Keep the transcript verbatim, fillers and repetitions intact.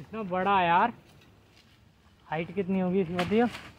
कितना बड़ा है यार। हाइट कितनी होगी इसकी बताइए।